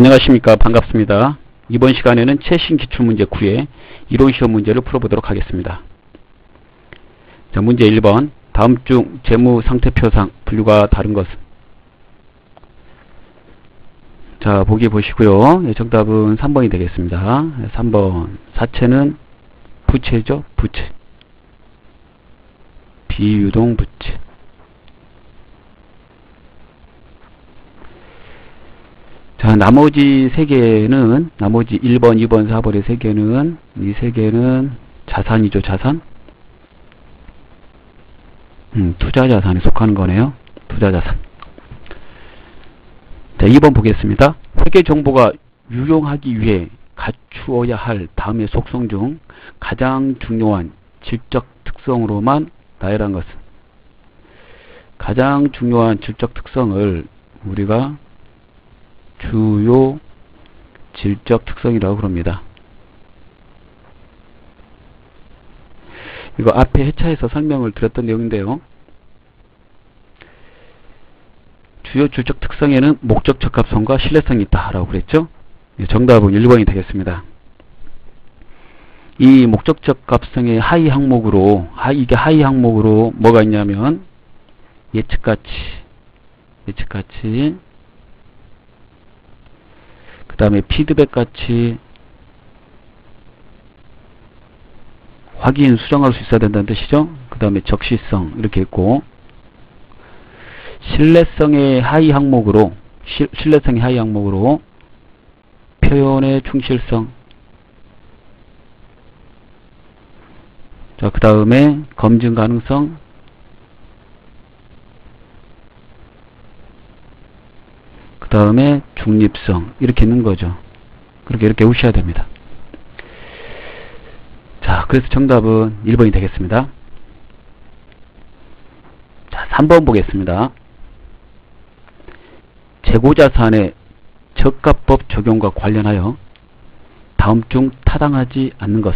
안녕하십니까. 반갑습니다. 이번 시간에는 최신 기출문제 9의 이론시험 문제를 풀어보도록 하겠습니다. 자, 문제 1번. 다음 중 재무상태표상 분류가 다른 것은? 자, 보기 보시고요. 예, 정답은 3번이 되겠습니다. 3번. 사채는 부채죠. 부채. 비유동 부채. 자, 나머지 3개는, 나머지 1번, 2번, 4번의 3개는, 이 3개는 자산이죠, 자산. 투자자산에 속하는 거네요. 투자자산. 자, 2번 보겠습니다. 회계 정보가 유용하기 위해 갖추어야 할 다음의 속성 중 가장 중요한 질적 특성으로만 나열한 것은? 가장 중요한 질적 특성을 우리가 주요 질적 특성이라고 그럽니다. 이거 앞에 회차에서 설명을 드렸던 내용인데요. 주요 질적 특성에는 목적 적합성과 신뢰성이 있다라고 그랬죠. 정답은 1번이 되겠습니다. 이 목적 적합성의 하위 항목으로, 이게 하위 항목으로 뭐가 있냐면 예측가치, 그 다음에 피드백 가치, 확인, 수정할 수 있어야 된다는 뜻이죠. 그 다음에 적시성 이렇게 있고, 신뢰성의 하위 항목으로 표현의 충실성, 자, 그 다음에 검증 가능성, 그 다음에 중립성 이렇게 있는 거죠. 그렇게 이렇게 우셔야 됩니다. 자, 그래서 정답은 1번이 되겠습니다. 자, 3번 보겠습니다. 재고자산의 저가법 적용과 관련하여 다음 중 타당하지 않는 것은?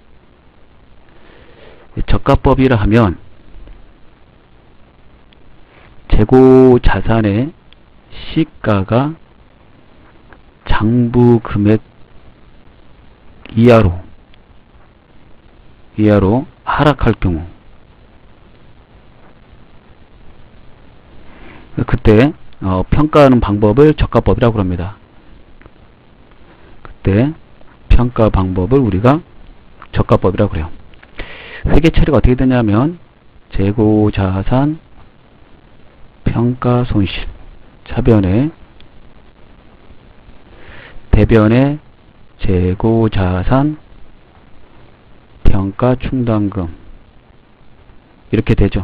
저가법이라 하면 재고자산의 시가가 장부 금액 이하로 하락할 경우, 그때 평가하는 방법을 저가법이라고 합니다. 그때 평가 방법을 우리가 저가법이라고 그래요. 회계 처리가 어떻게 되냐면 재고자산 평가 손실 차변에 대변에 재고자산 평가 충당금 이렇게 되죠.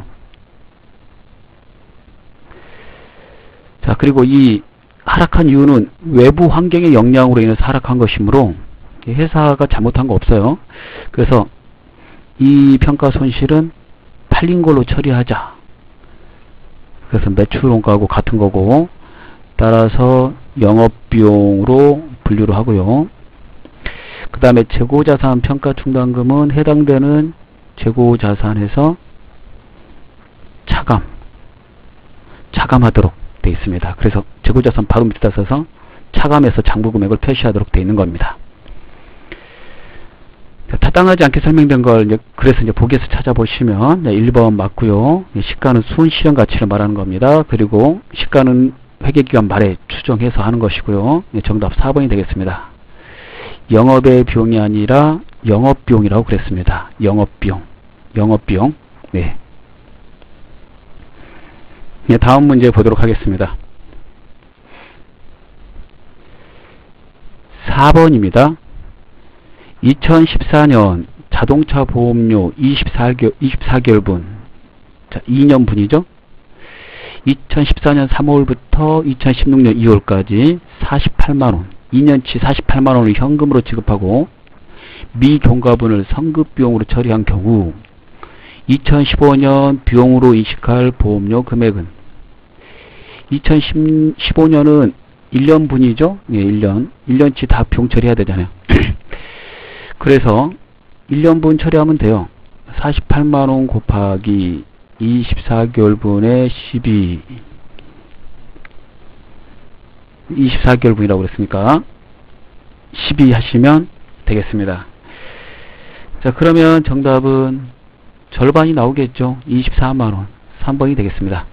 자, 그리고 이 하락한 이유는 외부 환경의 영향으로 인해서 하락한 것이므로 회사가 잘못한 거 없어요. 그래서 이 평가 손실은 팔린 걸로 처리하자. 그래서 매출원가하고 같은 거고, 따라서 영업비용으로 분류를 하고요. 그 다음에 재고자산 평가 충당금은 해당되는 재고자산에서 차감하도록 되어 있습니다. 그래서 재고자산 바로 밑에다 써서 차감해서 장부금액을 표시하도록 되어 있는 겁니다. 자, 타당하지 않게 설명된 걸 그래서 이제 보기에서 찾아보시면 1번 맞고요. 시가는 순실현 가치를 말하는 겁니다. 그리고 시가는 회계기간 말에 추정해서 하는 것이고요. 정답 4번이 되겠습니다. 영업의 비용이 아니라 영업비용이라고 그랬습니다. 영업비용. 네. 다음 문제 보도록 하겠습니다. 4번입니다. 2014년 자동차 보험료 24개월분, 자, 2년분이죠. 2014년 3월부터 2016년 2월까지 48만원, 2년치 48만원을 현금으로 지급하고 미경과분을 성급비용으로 처리한 경우 2015년 비용으로 인식할 보험료 금액은? 2015년은 1년분이죠. 예, 1년치 다 비용 처리해야 되잖아요. 그래서 1년분 처리하면 돼요. 48만원 곱하기 24개월분의 12 24개월분이라고 그랬으니까 12 하시면 되겠습니다. 자, 그러면 정답은 절반이 나오겠죠. 24만원. 3번이 되겠습니다.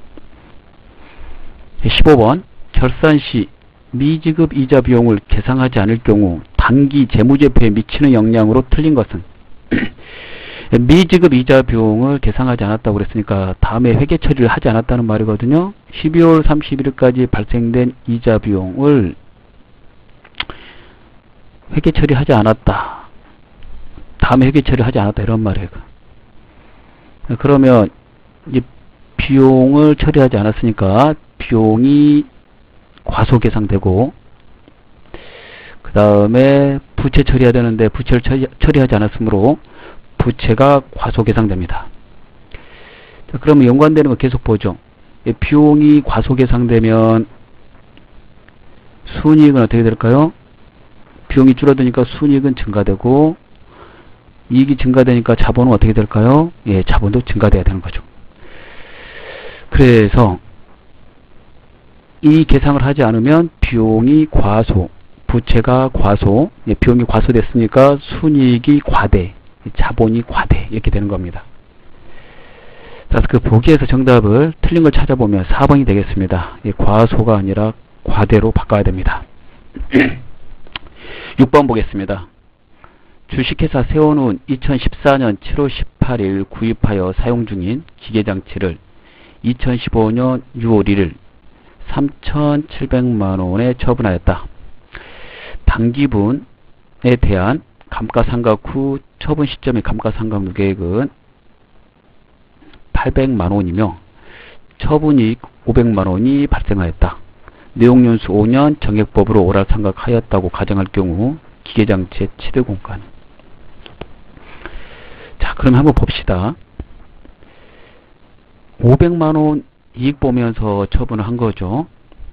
15번. 결산 시 미지급 이자 비용을 계상하지 않을 경우 단기 재무제표에 미치는 영향으로 틀린 것은 미지급 이자 비용을 계상하지 않았다고 그랬으니까 다음에 회계 처리를 하지 않았다는 말이거든요. 12월 31일까지 발생된 이자 비용을 회계 처리하지 않았다. 다음에 회계 처리하지 않았다 이런 말이에요. 그러면 이 비용을 처리하지 않았으니까 비용이 과소계상되고 그 다음에 부채 처리해야 되는데 부채를 처리하지 않았으므로 부채가 과소계상됩니다. 자, 그러면 연관되는 거 계속 보죠. 비용이 과소계상되면 순이익은 어떻게 될까요? 비용이 줄어드니까 순이익은 증가되고 이익이 증가되니까 자본은 어떻게 될까요? 예, 자본도 증가돼야 되는 거죠. 그래서 이 계상을 하지 않으면 비용이 과소, 부채가 과소, 예, 비용이 과소됐으니까 순이익이 과대, 자본이 과대 이렇게 되는 겁니다. 그래서 그 보기에서 정답을 틀린 걸 찾아보면 4번이 되겠습니다. 예, 과소가 아니라 과대로 바꿔야 됩니다. 6번 보겠습니다. 주식회사 세원은 2014년 7월 18일 구입하여 사용 중인 기계장치를 2015년 6월 1일 3,700만원에 처분하였다. 당기분에 대한 감가상각 후 처분 시점의 감가상각 누계액은 800만원이며 처분이익 500만원이 발생하였다. 내용연수 5년 정액법으로 오락상각하였다고 가정할 경우 기계장치의 취득공가는. 자, 그럼 한번 봅시다. 500만원 이익 보면서 처분을 한 거죠.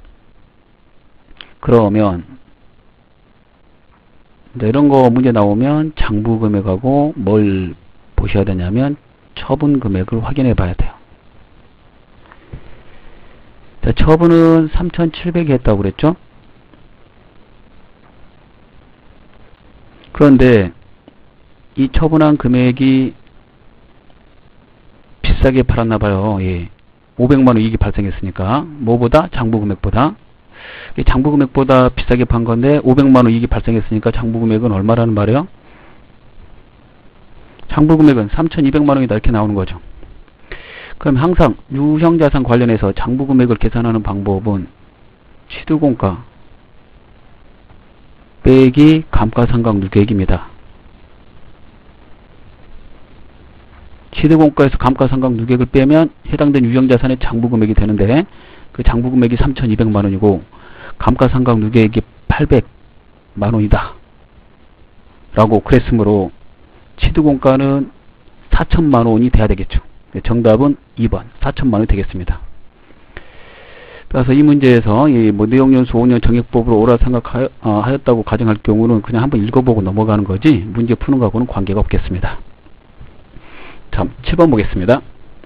그러면 이런 거 문제 나오면 장부 금액하고 뭘 보셔야 되냐면 처분 금액을 확인해 봐야 돼요. 자, 처분은 3,700이 했다고 그랬죠. 그런데 이 처분한 금액이 비싸게 팔았나 봐요. 예. 500만원 이익이 발생했으니까. 뭐보다? 장부금액보다. 장부금액보다 비싸게 판 건데 500만원 이익이 발생했으니까 장부금액은 얼마라는 말이에요? 장부금액은 3,200만원이다 이렇게 나오는 거죠. 그럼 항상 유형자산 관련해서 장부금액을 계산하는 방법은 취득원가 빼기 감가상각 누계액입니다. 취득원가에서 감가상각 누계액을 빼면 해당된 유형자산의 장부금액이 되는데 그 장부금액이 3,200만원이고 감가상각 누계액이 800만원이다 라고 그랬으므로 취득원가는 4,000만원이 돼야 되겠죠. 정답은 2번 4,000만원이 되겠습니다. 그래서 이 문제에서 내용연수 5년 정액법으로 오락상각하였다고 가정할 경우는 그냥 한번 읽어보고 넘어가는 거지 문제 푸는 거하고는 관계가 없겠습니다. 자, 7번 보겠습니다.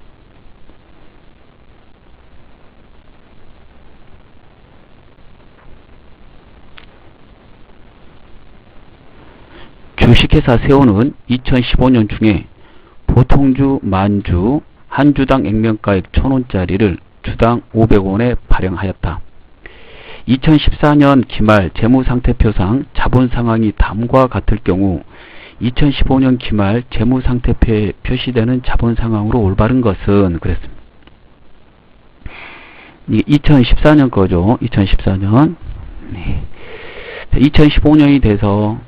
주식회사 세원은 2015년 중에 보통주 만주 한 주당 액면가액 1,000원짜리를 주당 500원에 발행하였다. 2014년 기말 재무상태표상 자본상황이 다음과 같을 경우 2015년 기말 재무상태표에 표시되는 자본상황으로 올바른 것은 그랬습니다. 2014년 거죠. 2014년. 네. 2015년이 돼서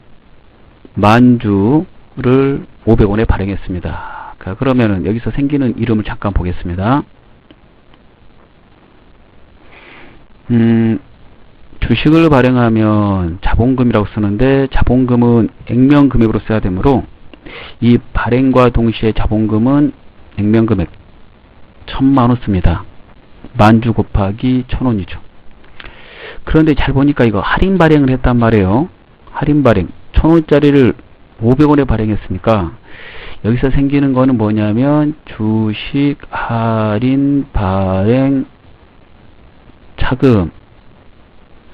만주를 500원에 발행했습니다. 그러면은 여기서 생기는 이름을 잠깐 보겠습니다. 주식을 발행하면 자본금이라고 쓰는데 자본금은 액면금액으로 써야 되므로 이 발행과 동시에 자본금은 액면금액 1,000만원 씁니다. 만주 곱하기 1,000원이죠. 그런데 잘 보니까 이거 할인 발행을 했단 말이에요. 할인 발행 1,000원짜리를 500원에 발행했으니까 여기서 생기는 거는 뭐냐면 주식 할인 발행 차금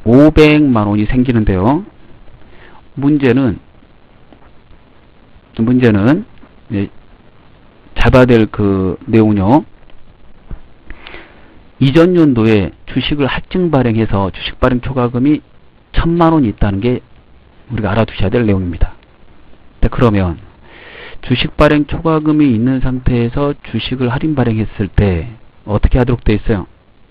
500만 원이 생기는데요. 문제는 예, 잘 봐야 될 그 내용은요. 이전 연도에 주식을 할증 발행해서 주식 발행 초과금이 1000만 원이 있다는 게 우리가 알아두셔야 될 내용입니다. 그러면 주식 발행 초과금이 있는 상태에서 주식을 할인 발행했을 때 어떻게 하도록 되어 있어요?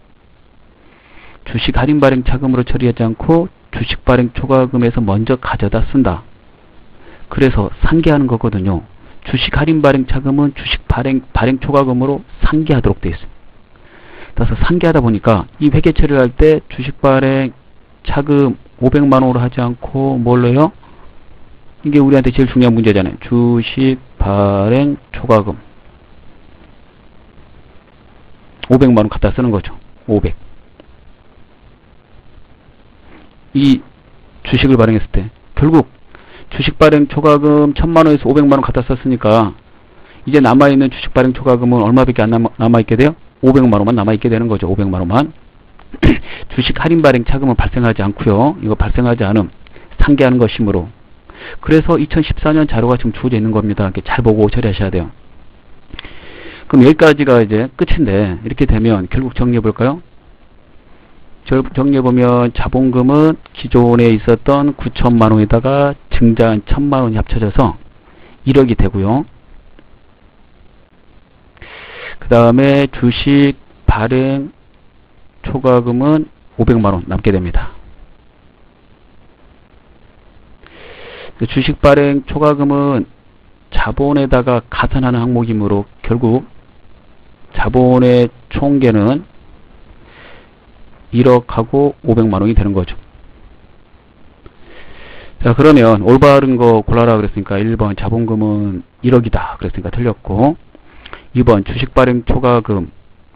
주식 할인 발행 차금으로 처리하지 않고 주식 발행 초과금에서 먼저 가져다 쓴다. 그래서 상계하는 거거든요. 주식 할인 발행 차금은 주식 발행 초과금으로 상계하도록 되어 있어요. 그래서 상계하다 보니까 이 회계 처리를 할 때 주식 발행 차금 500만 원으로 하지 않고 뭘로 해요? 이게 우리한테 제일 중요한 문제잖아요. 주식 발행 초과금 500만 원 갖다 쓰는 거죠. 500. 이 주식을 발행했을 때 결국 주식 발행 초과금 1000만 원에서 500만 원 갖다 썼으니까 이제 남아있는 주식 발행 초과금은 얼마밖에 안 남아있게 돼요? 500만 원만 남아있게 되는 거죠. 500만 원만. 주식 할인 발행 차금은 발생하지 않고요. 이거 발생하지 않음. 상계하는 것이므로. 그래서 2014년 자료가 지금 주어져 있는 겁니다. 이렇게 잘 보고 처리하셔야 돼요. 그럼 여기까지가 이제 끝인데 이렇게 되면 결국 정리해 볼까요? 정리해 보면 자본금은 기존에 있었던 9천만 원에다가 증자한 1000만 원이 합쳐져서 1억이 되고요. 그 다음에 주식 발행 초과금은 500만 원 남게 됩니다. 주식 발행 초과금은 자본에다가 가산하는 항목이므로 결국 자본의 총계는 1억하고 500만 원이 되는 거죠. 자, 그러면 올바른 거 골라라 그랬으니까 1번 자본금은 1억이다 그랬으니까 틀렸고, 2번 주식 발행 초과금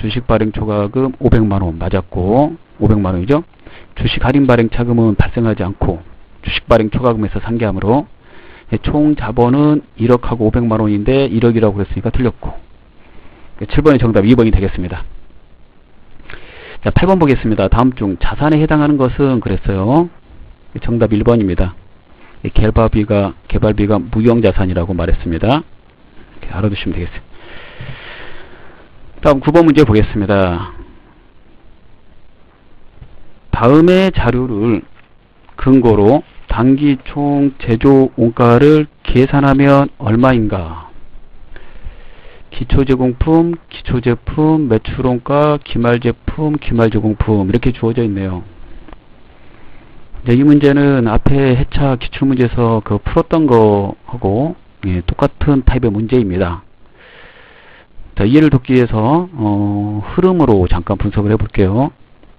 500만 원 맞았고 500만 원이죠. 주식 할인 발행 차금은 발생하지 않고 주식 발행 초과금에서 상계하므로 총 자본은 1억하고 500만 원인데 1억이라고 그랬으니까 틀렸고 7번의 정답 2번이 되겠습니다. 자, 8번 보겠습니다. 다음 중 자산에 해당하는 것은 그랬어요. 정답 1번입니다. 개발비가 무형자산이라고 말했습니다. 이렇게 알아두시면 되겠어요. 다음 9번 문제 보겠습니다. 다음의 자료를 근거로 단기 총 제조 원가를 계산하면 얼마인가? 기초제공품, 기초제품, 매출원가, 기말제품, 기말제공품 이렇게 주어져 있네요. 이 문제는 앞에 해차 기출문제에서 풀었던 거하고 똑같은 타입의 문제입니다. 자, 이해를 돕기 위해서 흐름으로 잠깐 분석을 해볼게요.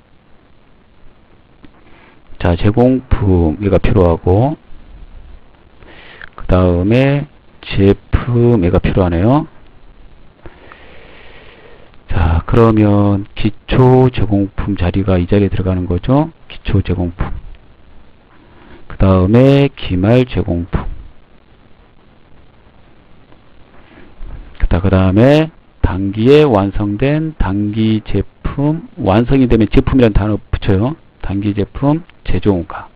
자, 제공품 얘가 필요하고 그 다음에 제품 얘가 필요하네요. 자, 그러면 기초 제공품 자리가 이 자리에 들어가는 거죠. 기초 제공품. 그 다음에 기말 제공품. 그 다음에 단기에 완성된 단기 제품, 완성이 되면 제품이라는 단어 붙여요. 단기 제품 제조원가.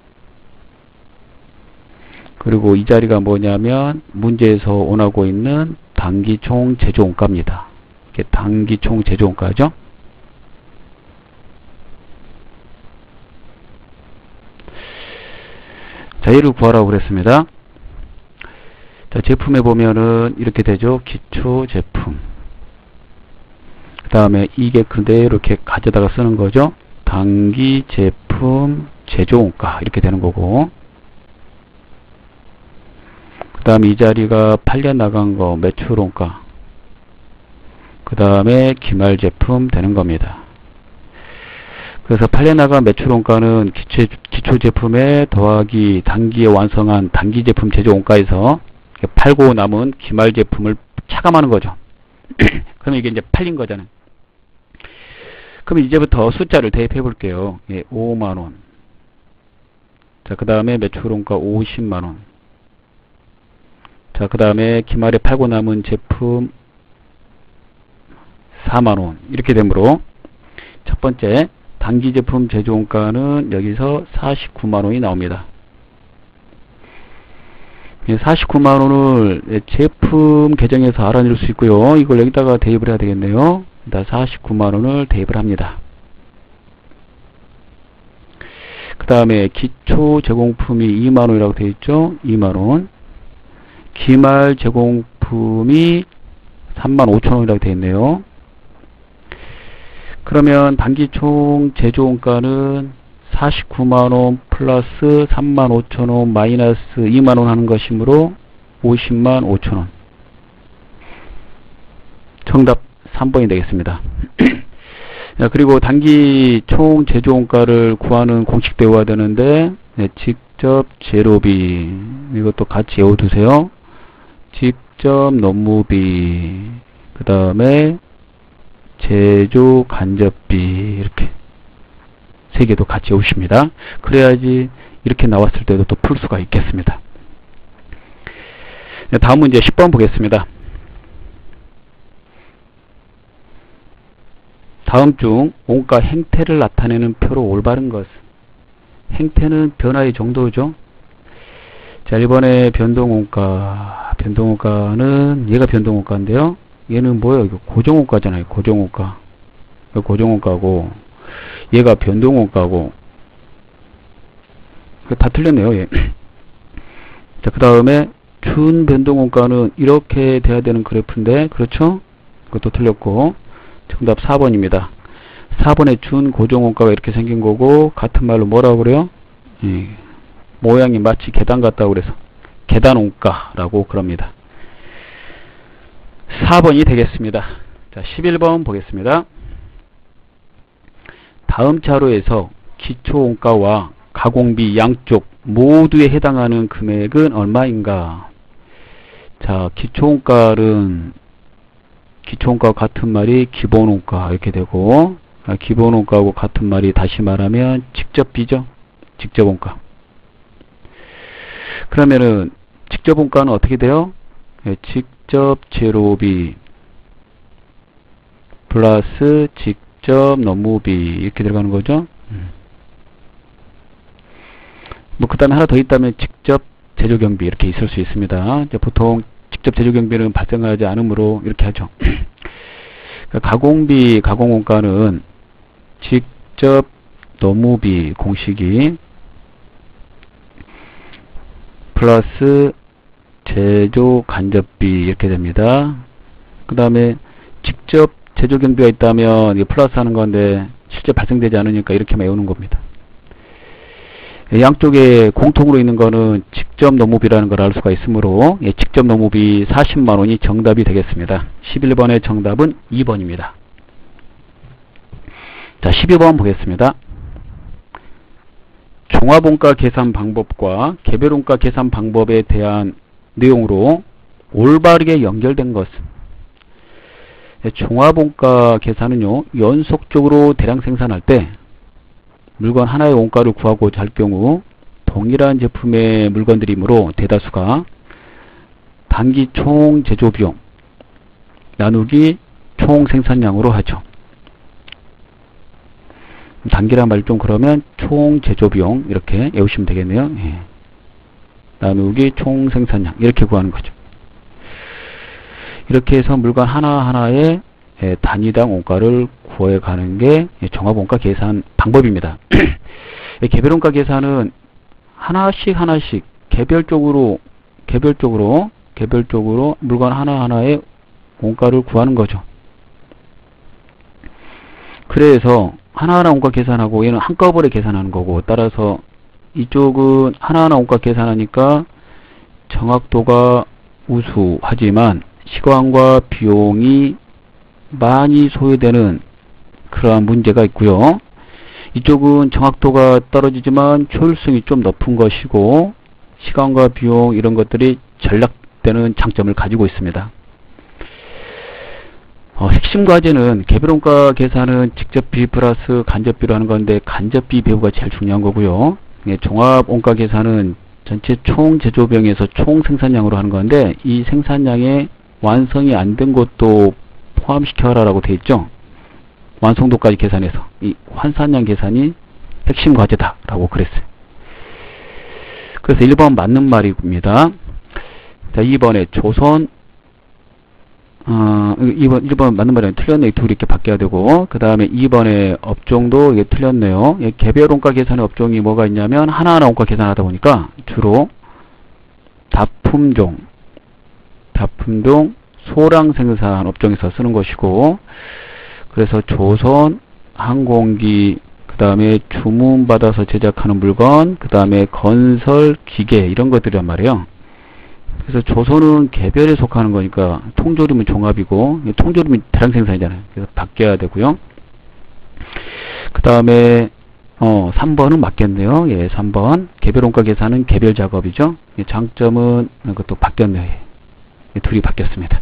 그리고 이 자리가 뭐냐면 문제에서 원하고 있는 단기 총 제조원가입니다. 이게 단기 총 제조원가죠. 자, 얘를 구하라고 그랬습니다. 자, 제품에 보면은 이렇게 되죠. 기초 제품. 그 다음에 이게 그대로 이렇게 가져다가 쓰는 거죠. 단기 제품 제조원가 이렇게 되는 거고, 그 다음에 이 자리가 팔려 나간 거 매출원가, 그 다음에 기말 제품 되는 겁니다. 그래서 팔려 나간 매출원가는 기초 제품에 더하기 단기에 완성한 단기 제품 제조원가에서 팔고 남은 기말 제품을 차감하는 거죠. 그러면 이게 이제 팔린 거잖아요. 그럼 이제부터 숫자를 대입해 볼게요. 5만원. 자, 그 다음에 매출원가 50만원. 자, 그 다음에 기말에 팔고 남은 제품 4만원. 이렇게 되므로 첫 번째 단기 제품 제조원가는 여기서 49만원이 나옵니다. 49만원을 제품 계정에서 알아낼 수 있고요. 이걸 여기다가 대입을 해야 되겠네요. 49만원을 대입을 합니다. 그 다음에 기초 제공품이 2만원이라고 되어 있죠. 2만원. 기말 제공품이 35,000원이라고 되어 있네요. 그러면 단기 총 제조원가는 49만원 플러스 35,000원 마이너스 2만원 하는 것이므로 50만 5천원. 정답 3번이 되겠습니다. 그리고 단기 총 제조원가를 구하는 공식도 외워야 되는데, 직접 재료비, 이것도 같이 외워두세요. 직접 업무비, 그 다음에 제조 간접비, 이렇게 세 개도 같이 외우십니다. 그래야지 이렇게 나왔을 때도 또 풀 수가 있겠습니다. 다음 문제 10번 보겠습니다. 다음 중 원가 행태를 나타내는 표로 올바른 것. 행태는 변화의 정도죠. 자, 1번에 변동원가. 변동원가는 얘가 변동원가인데요. 얘는 뭐예요? 이거 고정원가잖아요. 고정원가. 고정원가고 얘가 변동원가고. 다 틀렸네요. 얘. 자, 그 다음에 준 변동원가는 이렇게 돼야 되는 그래프인데, 그렇죠? 그것도 틀렸고. 정답 4번입니다. 4번에 준 고정원가가 이렇게 생긴 거고, 같은 말로 뭐라고 그래요? 모양이 마치 계단 같다고 그래서 계단원가라고 그럽니다. 4번이 되겠습니다. 자, 11번 보겠습니다. 다음 자료에서 기초원가와 가공비 양쪽 모두에 해당하는 금액은 얼마인가? 자, 기초원가는 기초원가와 같은 말이 기본원가 이렇게 되고, 기본원가하고 같은 말이 다시 말하면 직접비죠. 직접원가. 그러면은 직접원가는 어떻게 돼요? 직접 재료비 플러스 직접 업무비 이렇게 들어가는 거죠. 뭐 그 다음에 하나 더 있다면 직접 제조경비 이렇게 있을 수 있습니다. 보통 직접 제조경비는 발생하지 않으므로 이렇게 하죠. 가공비, 가공원가는 직접 업무비 공식이 플러스 제조 간접비 이렇게 됩니다. 그 다음에 직접 제조경비가 있다면 이게 플러스 하는 건데 실제 발생되지 않으니까 이렇게만 외우는 겁니다. 양쪽에 공통으로 있는 거는 직접 업무비라는 걸 알 수가 있으므로 직접 업무비 40만원이 정답이 되겠습니다. 11번의 정답은 2번입니다. 자, 12번 보겠습니다. 종합원가 계산 방법과 개별원가 계산 방법에 대한 내용으로 올바르게 연결된 것은, 종합원가 계산은요, 연속적으로 대량 생산할 때 물건 하나의 원가를 구하고자 할 경우 동일한 제품의 물건들이므로 대다수가 단기 총 제조비용 나누기 총 생산량으로 하죠. 단기란 말 좀 그러면 총 제조비용 이렇게 외우시면 되겠네요. 나누기 총 생산량 이렇게 구하는 거죠. 이렇게 해서 물건 하나하나의 단위당 원가를 구해가는 게 종합원가 계산 방법입니다. 개별원가 계산은 하나씩 개별적으로 물건 하나하나의 원가를 구하는 거죠. 그래서 하나하나 원가 계산하고 얘는 한꺼번에 계산하는 거고, 따라서 이쪽은 하나하나 원가 계산하니까 정확도가 우수하지만 시간과 비용이 많이 소요되는 그러한 문제가 있고요. 이쪽은 정확도가 떨어지지만 효율성이 좀 높은 것이고 시간과 비용 이런 것들이 절약되는 장점을 가지고 있습니다. 핵심 과제는 개별원가 계산은 직접비 플러스 간접비로 하는 건데 간접비 배우가 제일 중요한 거고요. 종합원가 계산은 전체 총 제조비용에서 총 생산량으로 하는 건데 이 생산량에 완성이 안 된 것도 포함시켜라라고 되어 있죠. 완성도까지 계산해서 이 환산량 계산이 핵심 과제다라고 그랬어요. 그래서 1번 맞는 말입니다. 자, 2번에 조선 1번 맞는 말이 틀렸네요. 둘이 이렇게 바뀌어야 되고, 그 다음에 2번에 업종도 이게 틀렸네요. 개별 원가 계산의 업종이 뭐가 있냐면 하나하나 원가 계산하다 보니까 주로 다품종, 소량 생산 업종에서 쓰는 것이고, 그래서 조선, 항공기, 그 다음에 주문받아서 제작하는 물건, 그 다음에 건설, 기계 이런 것들이란 말이에요. 그래서 조선은 개별에 속하는 거니까 통조림은 종합이고, 통조림은 대량 생산이잖아요. 그래서 바뀌어야 되고요. 그 다음에 3번은 맞겠네요. 예, 3번 개별 원가 계산은 개별 작업이죠. 예, 장점은 이것도 바뀌었네요. 예, 둘이 바뀌었습니다.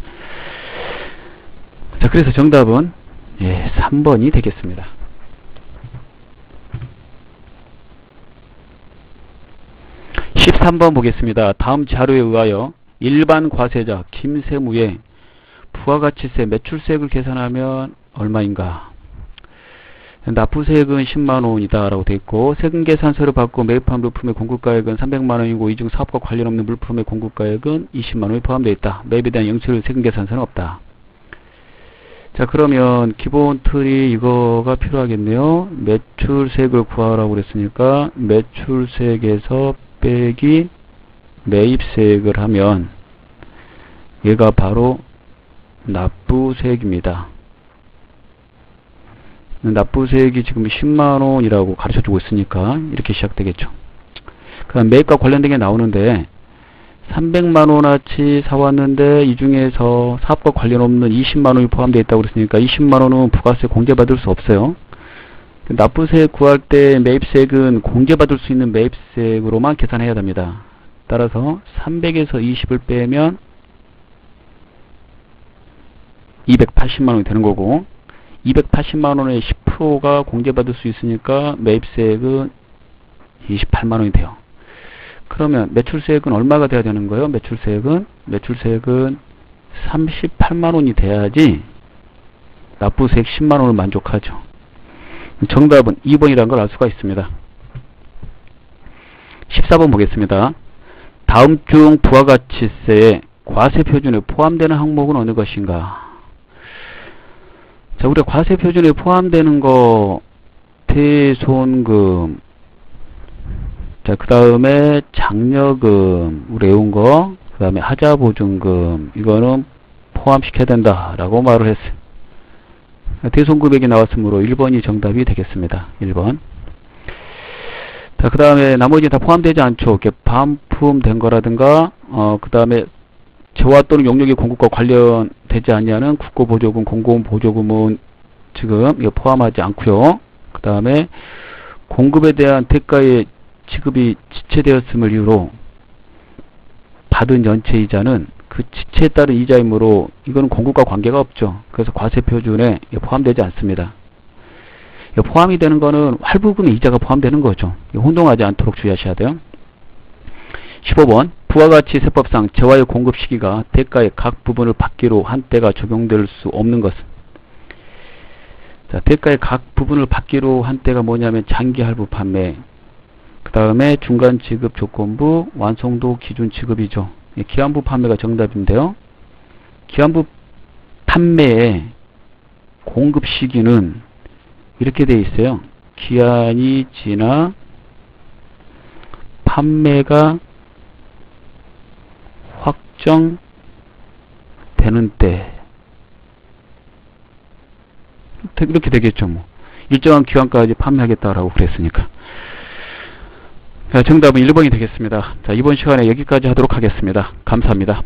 자, 그래서 정답은 예, 3번이 되겠습니다. (13번) 보겠습니다. 다음 자료에 의하여 일반 과세자 김세무의 부가가치세 매출세액을 계산하면 얼마인가? 납부세액은 10만원이다 라고 되어 있고, 세금계산서를 받고 매입한 물품의 공급가액은 300만원이고 이 중 사업과 관련 없는 물품의 공급가액은 20만원이 포함되어 있다. 매입에 대한 영출 세금계산서는 없다. 자, 그러면 기본 틀이 이거가 필요하겠네요. 매출세액을 구하라고 그랬으니까 매출세액에서 빼기 매입세액을 하면 얘가 바로 납부세액입니다. 납부세액이 지금 10만원이라고 가르쳐주고 있으니까 이렇게 시작되겠죠. 그 다음 매입과 관련된 게 나오는데 300만원어치 사왔는데 이 중에서 사업과 관련 없는 20만원이 포함되어 있다고 그랬으니까 20만원은 부가세 공제받을 수 없어요. 납부세액 구할 때 매입세액은 공제받을 수 있는 매입세액으로만 계산해야 됩니다. 따라서 300에서 20을 빼면 280만원이 되는 거고, 280만원의 10%가 공제받을 수 있으니까 매입세액은 28만원이 돼요. 그러면 매출세액은 얼마가 돼야 되는 거예요? 매출세액은 38만원이 돼야지 납부세액 10만원을 만족하죠. 정답은 2번이라는 걸 알 수가 있습니다. 14번 보겠습니다. 다음 중 부가가치세의 과세표준에 포함되는 항목은 어느 것인가? 자, 우리가 과세표준에 포함되는 거 대손금, 자, 그 다음에 장려금, 우리 외운 거, 그 다음에 하자보증금, 이거는 포함시켜야 된다라고 말을 했어요. 대손금액이 나왔으므로 1번이 정답이 되겠습니다. 1번. 자, 그 다음에 나머지 다 포함되지 않죠. 이렇게 반품된 거라든가, 그 다음에 재화 또는 용역의 공급과 관련되지 않냐는 국고보조금, 공공보조금은 지금 이거 포함하지 않고요. 그 다음에 공급에 대한 대가의 지급이 지체되었음을 이유로 받은 연체이자는 그 지체에 따른 이자이므로 이거는 공급과 관계가 없죠. 그래서 과세표준에 포함되지 않습니다. 포함이 되는 거는 할부금의 이자가 포함되는 거죠. 혼동하지 않도록 주의하셔야 돼요. 15번 부가가치세법상 재화의 공급 시기가 대가의 각 부분을 받기로 한 때가 적용될 수 없는 것은, 자, 대가의 각 부분을 받기로 한 때가 뭐냐면 장기 할부 판매, 그 다음에 중간 지급 조건부, 완성도 기준 지급이죠. 기한부 판매가 정답인데요. 기한부 판매의 공급 시기는 이렇게 되어 있어요. 기한이 지나 판매가 확정되는 때, 이렇게 되겠죠. 뭐 일정한 기간까지 판매하겠다라고 그랬으니까. 자, 정답은 1번이 되겠습니다. 자, 이번 시간에 여기까지 하도록 하겠습니다. 감사합니다.